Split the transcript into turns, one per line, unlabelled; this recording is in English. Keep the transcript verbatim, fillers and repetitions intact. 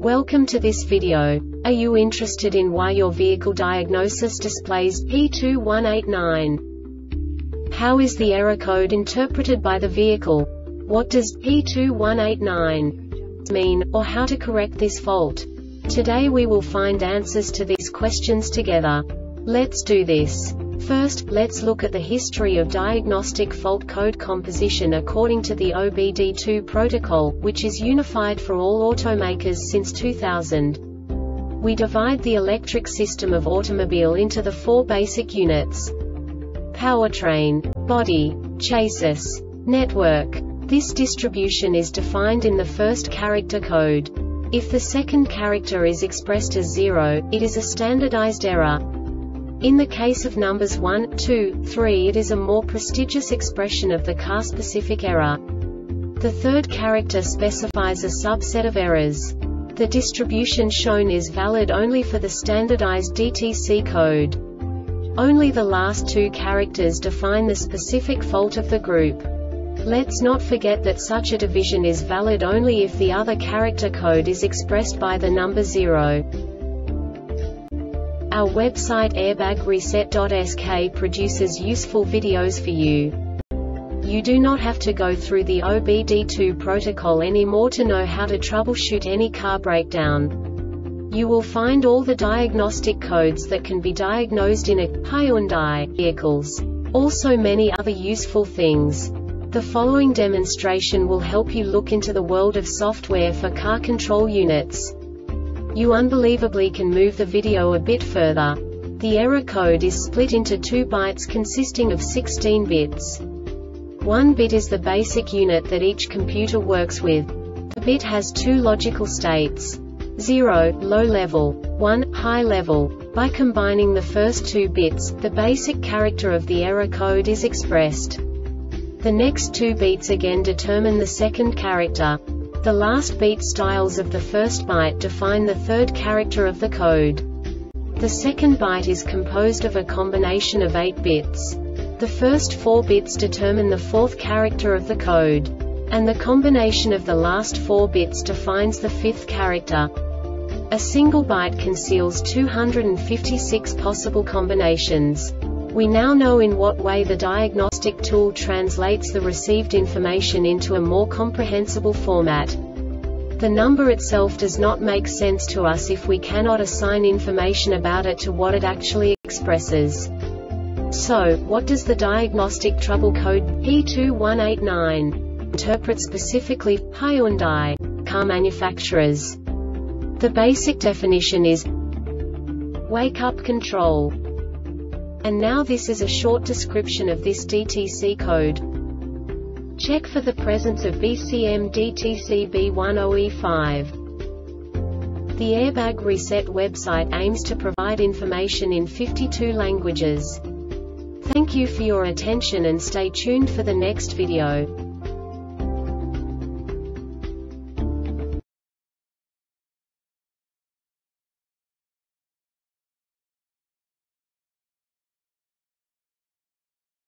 Welcome to this video. Are you interested in why your vehicle diagnosis displays P two one eight nine? How is the error code interpreted by the vehicle? What does P two one eight nine mean, or how to correct this fault? Today we will find answers to these questions together. Let's do this. First, let's look at the history of diagnostic fault code composition according to the O B D two protocol, which is unified for all automakers since two thousand. We divide the electric system of automobile into the four basic units: powertrain, body, chassis, network. This distribution is defined in the first character code. If the second character is expressed as zero, it is a standardized error. In the case of numbers one, two, three, it is a more prestigious expression of the car-specific error. The third character specifies a subset of errors. The distribution shown is valid only for the standardized D T C code. Only the last two characters define the specific fault of the group. Let's not forget that such a division is valid only if the other character code is expressed by the number zero. Our website airbag reset dot S K produces useful videos for you. You do not have to go through the O B D two protocol anymore to know how to troubleshoot any car breakdown. You will find all the diagnostic codes that can be diagnosed in a Hyundai vehicles. Also many other useful things. The following demonstration will help you look into the world of software for car control units. You unbelievably can move the video a bit further. The error code is split into two bytes consisting of sixteen bits. One bit is the basic unit that each computer works with. The bit has two logical states: zero, low level, one, high level. By combining the first two bits, the basic character of the error code is expressed. The next two beats again determine the second character. The last beat styles of the first byte define the third character of the code. The second byte is composed of a combination of eight bits. The first four bits determine the fourth character of the code. And the combination of the last four bits defines the fifth character. A single byte conceals two hundred fifty-six possible combinations. We now know in what way the diagnostic tool translates the received information into a more comprehensible format. The number itself does not make sense to us if we cannot assign information about it to what it actually expresses. So, what does the diagnostic trouble code P two one eight nine interpret specifically for Hyundai car manufacturers? The basic definition is wake-up control. And now this is a short description of this D T C code. Check for the presence of B C M D T C B ten E five. The Airbag Reset website aims to provide information in fifty-two languages. Thank you for your attention and stay tuned for the next video.